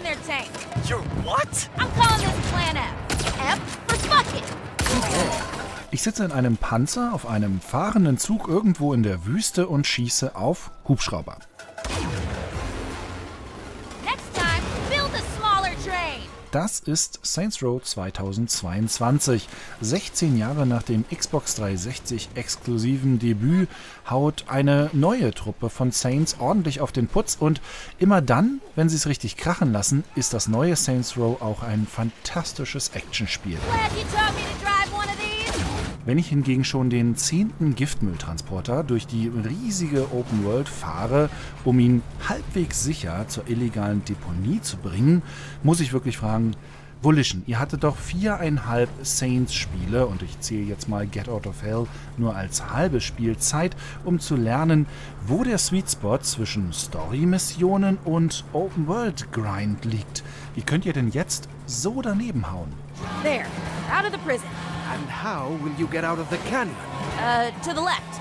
their tank. You're what? I'm calling this Plan F. F for fuck it. Ich sitze in einem Panzer auf einem fahrenden Zug irgendwo in der Wüste und schieße auf Hubschrauber. Next time, build a smaller train. Das ist Saints Row 2022. 16 Jahre nach dem Xbox 360 exklusiven Debüt haut eine neue Truppe von Saints ordentlich auf den Putz und immer dann, wenn sie es richtig krachen lassen, ist das neue Saints Row auch ein fantastisches Actionspiel. Glad you taught me to drive one of these. Wenn ich hingegen schon den 10. Giftmülltransporter durch die riesige Open World fahre, um ihn halbwegs sicher zur illegalen Deponie zu bringen, muss ich wirklich fragen, Volition, ihr hattet doch 4,5 Saints-Spiele und ich zähle jetzt mal Get Out of Hell nur als halbe Spielzeit, um zu lernen, wo der Sweet Spot zwischen Story-Missionen und Open-World-Grind liegt. Wie könnt ihr denn jetzt so daneben hauen? There, out of the prison. And how will you get out of the canyon? To the left.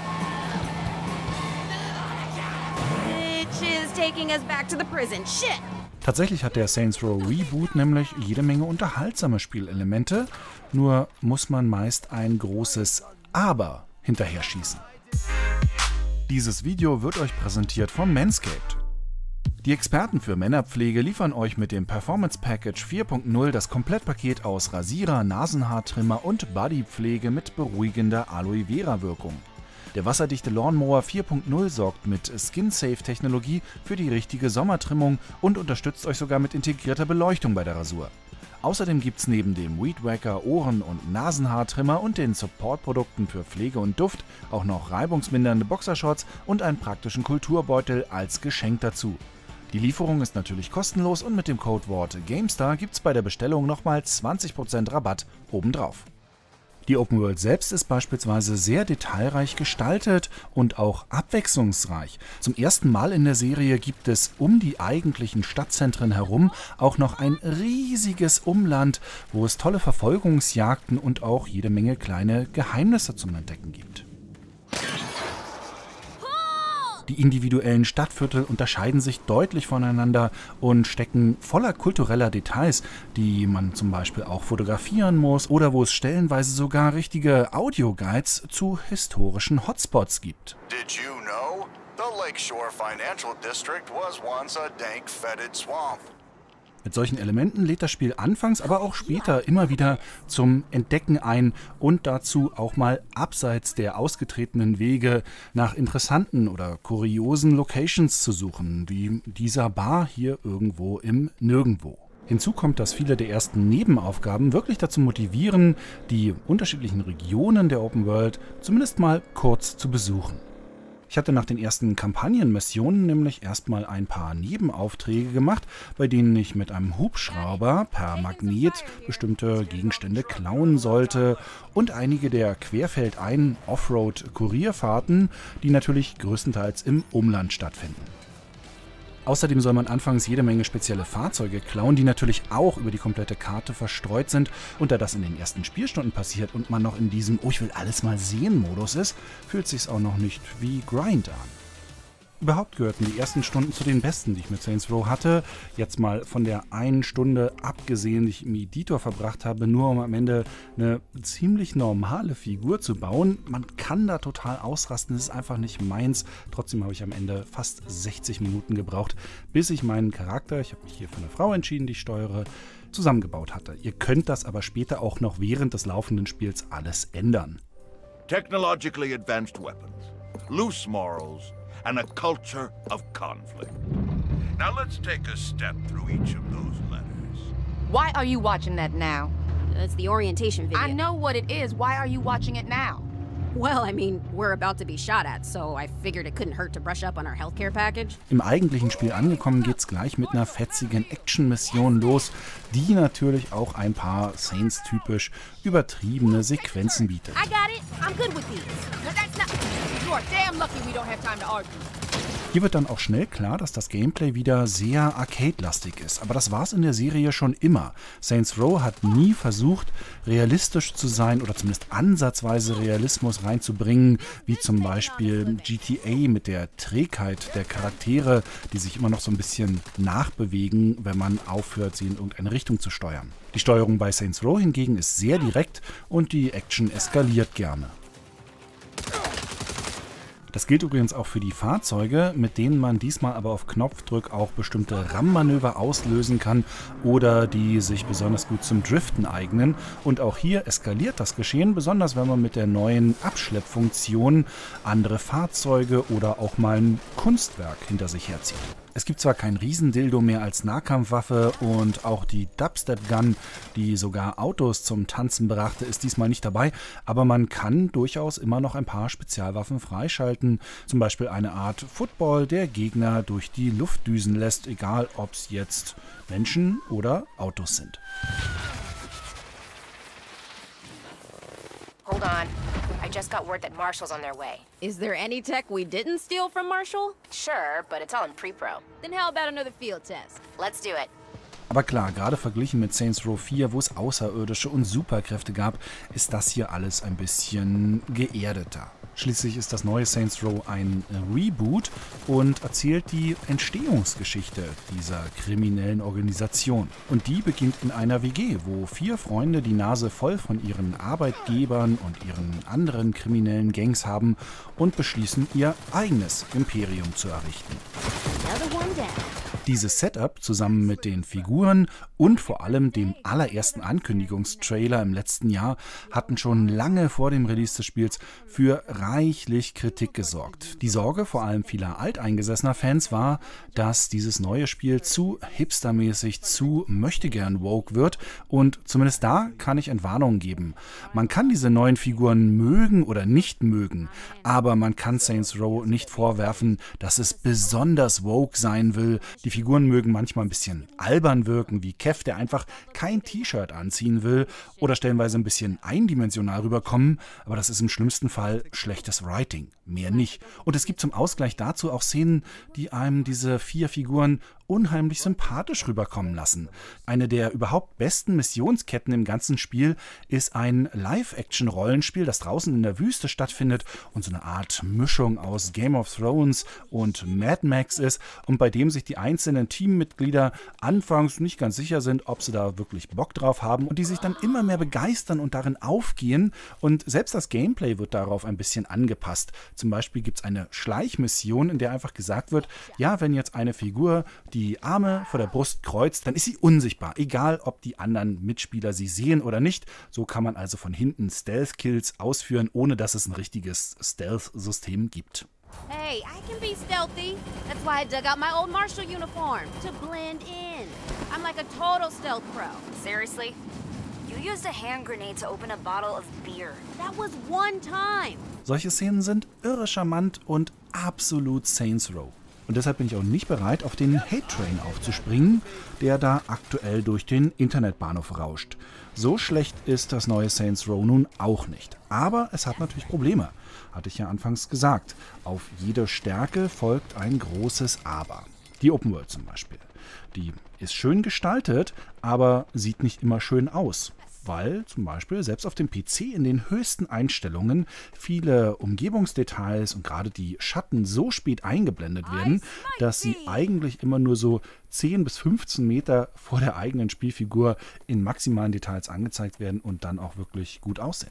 Which is taking us back to the prison. Shit! Tatsächlich hat der Saints Row Reboot nämlich jede Menge unterhaltsame Spielelemente, nur muss man meist ein großes Aber hinterher schießen. Dieses Video wird euch präsentiert von Manscaped. Die Experten für Männerpflege liefern euch mit dem Performance Package 4.0 das Komplettpaket aus Rasierer, Nasenhaartrimmer und Bodypflege mit beruhigender Aloe Vera Wirkung. Der wasserdichte Lawnmower 4.0 sorgt mit Skin-Safe-Technologie für die richtige Sommertrimmung und unterstützt euch sogar mit integrierter Beleuchtung bei der Rasur. Außerdem gibt's neben dem Weed Wacker Ohren- und Nasenhaartrimmer und den Support-Produkten für Pflege und Duft auch noch reibungsmindernde Boxershorts und einen praktischen Kulturbeutel als Geschenk dazu. Die Lieferung ist natürlich kostenlos und mit dem Codewort GameStar gibt's bei der Bestellung nochmal 20% Rabatt obendrauf. Die Open World selbst ist beispielsweise sehr detailreich gestaltet und auch abwechslungsreich. Zum ersten Mal in der Serie gibt es um die eigentlichen Stadtzentren herum auch noch ein riesiges Umland, wo es tolle Verfolgungsjagden und auch jede Menge kleine Geheimnisse zum Entdecken gibt. Die individuellen Stadtviertel unterscheiden sich deutlich voneinander und stecken voller kultureller Details, die man zum Beispiel auch fotografieren muss oder wo es stellenweise sogar richtige Audioguides zu historischen Hotspots gibt. Did you know? The Lakeshore Financial District was once a dank, fetid swamp. Mit solchen Elementen lädt das Spiel anfangs, aber auch später immer wieder zum Entdecken ein und dazu auch mal abseits der ausgetretenen Wege nach interessanten oder kuriosen Locations zu suchen, wie dieser Bar hier irgendwo im Nirgendwo. Hinzu kommt, dass viele der ersten Nebenaufgaben wirklich dazu motivieren, die unterschiedlichen Regionen der Open World zumindest mal kurz zu besuchen. Ich hatte nach den ersten Kampagnenmissionen nämlich erstmal ein paar Nebenaufträge gemacht, bei denen ich mit einem Hubschrauber per Magnet bestimmte Gegenstände klauen sollte und einige der querfeldein Offroad-Kurierfahrten, die natürlich größtenteils im Umland stattfinden. Außerdem soll man anfangs jede Menge spezielle Fahrzeuge klauen, die natürlich auch über die komplette Karte verstreut sind. Und da das in den ersten Spielstunden passiert und man noch in diesem "Oh, ich will alles mal sehen" Modus ist, fühlt sich's auch noch nicht wie Grind an. Überhaupt gehörten die ersten Stunden zu den besten, die ich mit Saints Row hatte. Jetzt mal von der einen Stunde abgesehen, die ich im Editor verbracht habe, nur um am Ende eine ziemlich normale Figur zu bauen. Man kann da total ausrasten, das ist einfach nicht meins. Trotzdem habe ich am Ende fast 60 Minuten gebraucht, bis ich meinen Charakter, ich habe mich hier für eine Frau entschieden, die ich steuere, zusammengebaut hatte. Ihr könnt das aber später auch noch während des laufenden Spiels alles ändern. Technologically advanced weapons, loose morals, and a culture of conflict. Now let's take a step through each of those letters. Why are you watching that now? It's the orientation video. I know what it is. Why are you watching it now? Well, I mean, we're about to be shot at, so I figured it couldn't hurt to brush up on our healthcare package. Im eigentlichen Spiel angekommen geht's gleich mit einer fetzigen Action-Mission los, die natürlich auch ein paar Saints-typisch übertriebene Sequenzen bietet. I got it. I'm good with these. No, that's not. You are damn lucky we don't have time to argue. Hier wird dann auch schnell klar, dass das Gameplay wieder sehr arcade-lastig ist. Aber das war es in der Serie schon immer. Saints Row hat nie versucht, realistisch zu sein oder zumindest ansatzweise Realismus reinzubringen, wie zum Beispiel GTA mit der Trägheit der Charaktere, die sich immer noch so ein bisschen nachbewegen, wenn man aufhört, sie in irgendeine Richtung zu steuern. Die Steuerung bei Saints Row hingegen ist sehr direkt und die Action eskaliert gerne. Das gilt übrigens auch für die Fahrzeuge, mit denen man diesmal aber auf Knopfdruck auch bestimmte Rammanöver auslösen kann oder die sich besonders gut zum Driften eignen. Und auch hier eskaliert das Geschehen, besonders wenn man mit der neuen Abschleppfunktion andere Fahrzeuge oder auch mal ein Kunstwerk hinter sich herzieht. Es gibt zwar kein Riesendildo mehr als Nahkampfwaffe und auch die Dubstep-Gun, die sogar Autos zum Tanzen brachte, ist diesmal nicht dabei, aber man kann durchaus immer noch ein paar Spezialwaffen freischalten, zum Beispiel eine Art Football, der Gegner durch die Luft düsen lässt, egal ob es jetzt Menschen oder Autos sind. Hold on. I just got word that Marshall's on their way. Is there any tech we didn't steal from Marshall? Sure, but it's all in pre-pro. Then how about another field test? Let's do it. Aber klar, gerade verglichen mit Saints Row 4, wo es Außerirdische und Superkräfte gab, ist das hier alles ein bisschen geerdeter. Schließlich ist das neue Saints Row ein Reboot und erzählt die Entstehungsgeschichte dieser kriminellen Organisation. Und die beginnt in einer WG, wo 4 Freunde die Nase voll von ihren Arbeitgebern und ihren anderen kriminellen Gangs haben und beschließen, ihr eigenes Imperium zu errichten. Dieses Setup zusammen mit den Figuren und vor allem dem allerersten Ankündigungstrailer im letzten Jahr hatten schon lange vor dem Release des Spiels für reichlich Kritik gesorgt. Die Sorge vor allem vieler alteingesessener Fans war, dass dieses neue Spiel zu hipstermäßig, zu möchtegern woke wird und zumindest da kann ich Entwarnungen geben. Man kann diese neuen Figuren mögen oder nicht mögen, aber man kann Saints Row nicht vorwerfen, dass es besonders woke sein will. Die Figuren mögen manchmal ein bisschen albern wirken, wie Kev, der einfach kein T-Shirt anziehen will oder stellenweise ein bisschen eindimensional rüberkommen, aber das ist im schlimmsten Fall schlechtes Writing, mehr nicht. Und es gibt zum Ausgleich dazu auch Szenen, die einem diese 4 Figuren unheimlich sympathisch rüberkommen lassen. Eine der überhaupt besten Missionsketten im ganzen Spiel ist ein Live-Action-Rollenspiel, das draußen in der Wüste stattfindet und so eine Art Mischung aus Game of Thrones und Mad Max ist und bei dem sich die einzelnen Teammitglieder anfangs nicht ganz sicher sind, ob sie da wirklich Bock drauf haben und die sich dann immer mehr begeistern und darin aufgehen und selbst das Gameplay wird darauf ein bisschen angepasst. Zum Beispiel gibt es eine Schleichmission, in der einfach gesagt wird, ja, wenn jetzt eine Figur die Arme vor der Brust kreuzt, dann ist sie unsichtbar, egal ob die anderen Mitspieler sie sehen oder nicht. So kann man also von hinten Stealth-Kills ausführen, ohne dass es ein richtiges Stealth-System gibt. Hey, I can be stealthy. That's why I dug out my old Marshall uniform, to blend in. I'm like a total stealth pro. Seriously? You used a hand grenade to open a bottle of beer. That was one time. Solche Szenen sind irre charmant und absolut Saints Row. Und deshalb bin ich auch nicht bereit, auf den Hate-Train aufzuspringen, der da aktuell durch den Internetbahnhof rauscht. So schlecht ist das neue Saints Row nun auch nicht. Aber es hat natürlich Probleme, hatte ich ja anfangs gesagt. Auf jede Stärke folgt ein großes Aber. Die Open World zum Beispiel. Die ist schön gestaltet, aber sieht nicht immer schön aus. Weil zum Beispiel selbst auf dem PC in den höchsten Einstellungen viele Umgebungsdetails und gerade die Schatten so spät eingeblendet werden, dass sie eigentlich immer nur so 10 bis 15 Meter vor der eigenen Spielfigur in maximalen Details angezeigt werden und dann auch wirklich gut aussehen.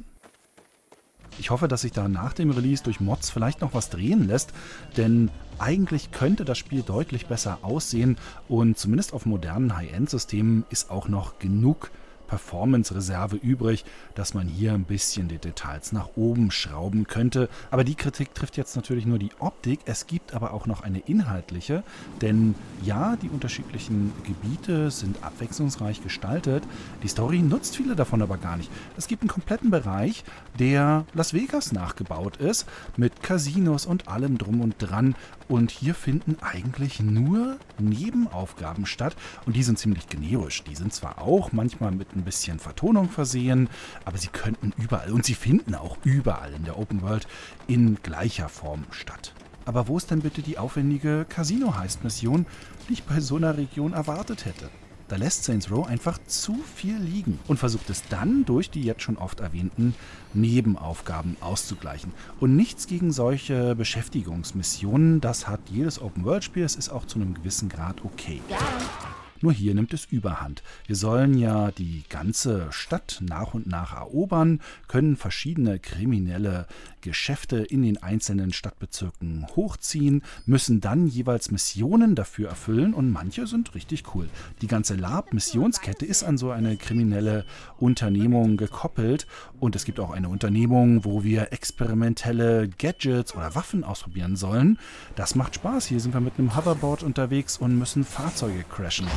Ich hoffe, dass sich da nach dem Release durch Mods vielleicht noch was drehen lässt, denn eigentlich könnte das Spiel deutlich besser aussehen und zumindest auf modernen High-End-Systemen ist auch noch genug Performance-Reserve übrig, dass man hier ein bisschen die Details nach oben schrauben könnte. Aber die Kritik trifft jetzt natürlich nur die Optik. Es gibt aber auch noch eine inhaltliche, denn ja, die unterschiedlichen Gebiete sind abwechslungsreich gestaltet. Die Story nutzt viele davon aber gar nicht. Es gibt einen kompletten Bereich, der Las Vegas nachgebaut ist, mit Casinos und allem drum und dran. Und hier finden eigentlich nur Nebenaufgaben statt und die sind ziemlich generisch. Die sind zwar auch manchmal mit ein bisschen Vertonung versehen, aber sie könnten überall und sie finden auch überall in der Open World in gleicher Form statt. Aber wo ist denn bitte die aufwendige Casino-Heist-Mission, die ich bei so einer Region erwartet hätte? Da lässt Saints Row einfach zu viel liegen und versucht es dann durch die jetzt schon oft erwähnten Nebenaufgaben auszugleichen. Und nichts gegen solche Beschäftigungsmissionen, das hat jedes Open-World-Spiel, es ist auch zu einem gewissen Grad okay. Nur hier nimmt es Überhand. Wir sollen ja die ganze Stadt nach und nach erobern, können verschiedene kriminelle Geschäfte in den einzelnen Stadtbezirken hochziehen, müssen dann jeweils Missionen dafür erfüllen und manche sind richtig cool. Die ganze LARP-Missionskette ist an so eine kriminelle Unternehmung gekoppelt und es gibt auch eine Unternehmung, wo wir experimentelle Gadgets oder Waffen ausprobieren sollen. Das macht Spaß. Hier sind wir mit einem Hoverboard unterwegs und müssen Fahrzeuge crashen.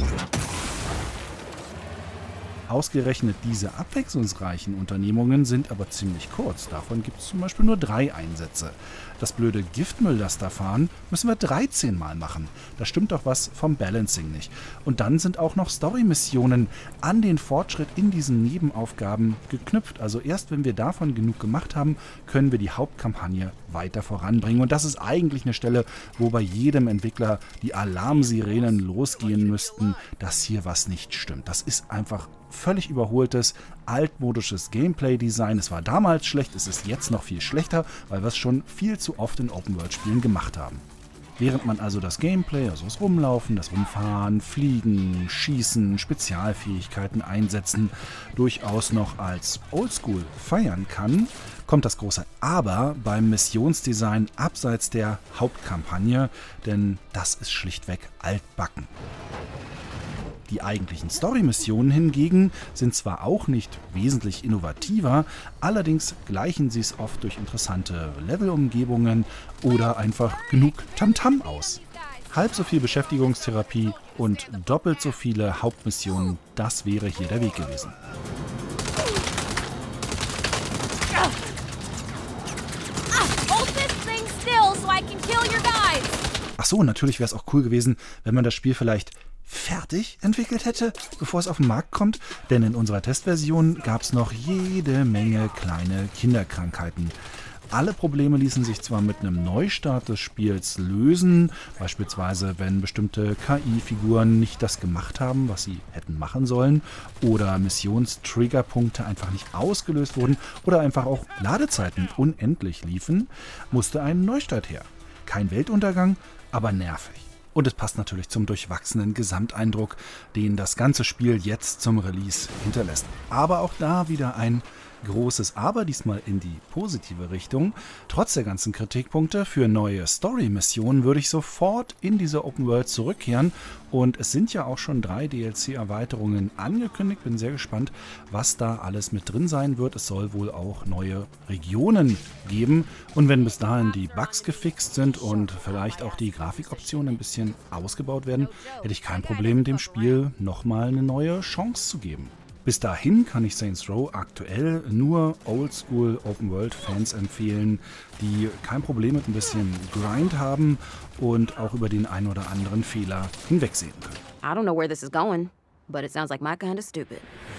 Ausgerechnet diese abwechslungsreichen Unternehmungen sind aber ziemlich kurz. Davon gibt es zum Beispiel nur 3 Einsätze. Das blöde Giftmülllasterfahren müssen wir 13 Mal machen. Da stimmt doch was vom Balancing nicht. Und dann sind auch noch Story-Missionen an den Fortschritt in diesen Nebenaufgaben geknüpft. Also erst wenn wir davon genug gemacht haben, können wir die Hauptkampagne weiter voranbringen. Und das ist eigentlich eine Stelle, wo bei jedem Entwickler die Alarmsirenen losgehen müssten, dass hier was nicht stimmt. Das ist einfach völlig überholtes, altmodisches Gameplay-Design. Es war damals schlecht, es ist jetzt noch viel schlechter, weil wir es schon viel zu oft in Open-World-Spielen gemacht haben. Während man also das Gameplay, also das Rumlaufen, das Rumfahren, Fliegen, Schießen, Spezialfähigkeiten einsetzen, durchaus noch als Oldschool feiern kann, kommt das große Aber beim Missionsdesign abseits der Hauptkampagne, denn das ist schlichtweg altbacken. Die eigentlichen Story-Missionen hingegen sind zwar auch nicht wesentlich innovativer, allerdings gleichen sie es oft durch interessante Levelumgebungen oder einfach genug Tamtam aus. Halb so viel Beschäftigungstherapie und doppelt so viele Hauptmissionen, das wäre hier der Weg gewesen. Ach so, natürlich wäre es auch cool gewesen, wenn man das Spiel vielleicht fertig entwickelt hätte, bevor es auf den Markt kommt, denn in unserer Testversion gab es noch jede Menge kleine Kinderkrankheiten. Alle Probleme ließen sich zwar mit einem Neustart des Spiels lösen, beispielsweise wenn bestimmte KI-Figuren nicht das gemacht haben, was sie hätten machen sollen, oder Missionstriggerpunkte einfach nicht ausgelöst wurden oder einfach auch Ladezeiten unendlich liefen, musste ein Neustart her. Kein Weltuntergang, aber nervig. Und es passt natürlich zum durchwachsenen Gesamteindruck, den das ganze Spiel jetzt zum Release hinterlässt. Aber auch da wieder ein großes Aber, diesmal in die positive Richtung. Trotz der ganzen Kritikpunkte für neue Story-Missionen würde ich sofort in diese Open World zurückkehren. Und es sind ja auch schon 3 DLC-Erweiterungen angekündigt. Bin sehr gespannt, was da alles mit drin sein wird. Es soll wohl auch neue Regionen geben. Und wenn bis dahin die Bugs gefixt sind und vielleicht auch die Grafikoptionen ein bisschen ausgebaut werden, hätte ich kein Problem, dem Spiel nochmal eine neue Chance zu geben. Bis dahin kann ich Saints Row aktuell nur Oldschool Open-World-Fans empfehlen, die kein Problem mit ein bisschen Grind haben und auch über den einen oder anderen Fehler hinwegsehen können. I don't know where this is going, but it sounds like my kind of stupid.